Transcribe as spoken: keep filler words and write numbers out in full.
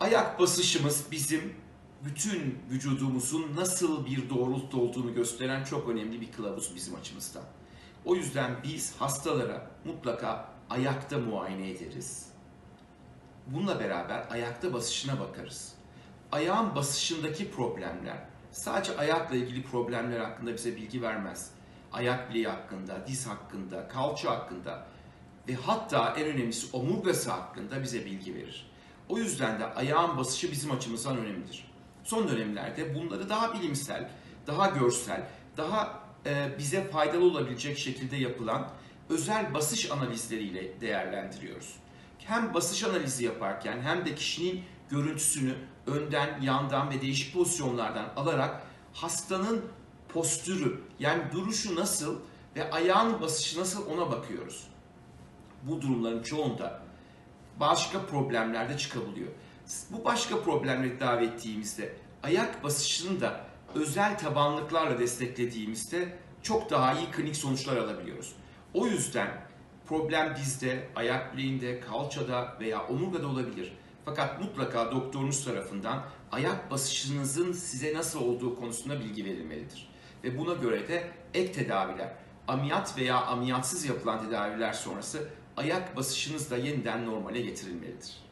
Ayak basışımız bizim bütün vücudumuzun nasıl bir doğrultuda olduğunu gösteren çok önemli bir kılavuz bizim açımızdan. O yüzden biz hastalara mutlaka ayakta muayene ederiz. Bununla beraber ayakta basışına bakarız. Ayağın basışındaki problemler sadece ayakla ilgili problemler hakkında bize bilgi vermez. Ayak bileği hakkında, diz hakkında, kalça hakkında ve hatta en önemlisi omurgası hakkında bize bilgi verir. O yüzden de ayağın basışı bizim açımızdan önemlidir. Son dönemlerde bunları daha bilimsel, daha görsel, daha e, bize faydalı olabilecek şekilde yapılan özel basış analizleriyle değerlendiriyoruz. Hem basış analizi yaparken hem de kişinin görüntüsünü önden, yandan ve değişik pozisyonlardan alarak hastanın postürü, yani duruşu nasıl ve ayağın basışı nasıl ona bakıyoruz. Bu durumların çoğunda başka problemler de çıkabiliyor. Bu başka problemleri tedavi ettiğimizde ayak basışını da özel tabanlıklarla desteklediğimizde çok daha iyi klinik sonuçlar alabiliyoruz. O yüzden problem dizde, ayak bileğinde, kalçada veya omurgada olabilir. Fakat mutlaka doktorunuz tarafından ayak basışınızın size nasıl olduğu konusunda bilgi verilmelidir. Ve buna göre de ek tedaviler, ameliyat veya ameliyatsız yapılan tedaviler sonrası ayak basışınız da yeniden normale getirilmelidir.